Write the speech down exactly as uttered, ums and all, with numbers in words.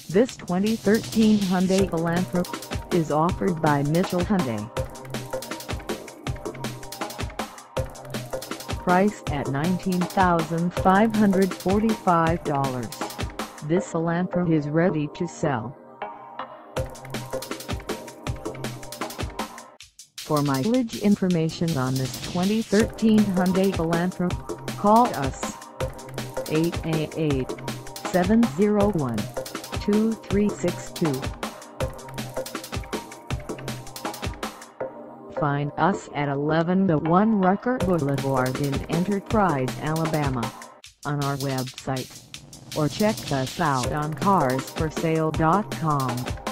This twenty thirteen Hyundai Elantra is offered by Mitchell Hyundai. Priced at nineteen thousand five hundred forty-five dollars, this Elantra is ready to sell. For mileage information on this twenty thirteen Hyundai Elantra, call us eight eight eight, seven zero one, two three six two. Find us at eleven oh one Rucker Boulevard in Enterprise, Alabama, on our website, or check us out on cars for sale dot com.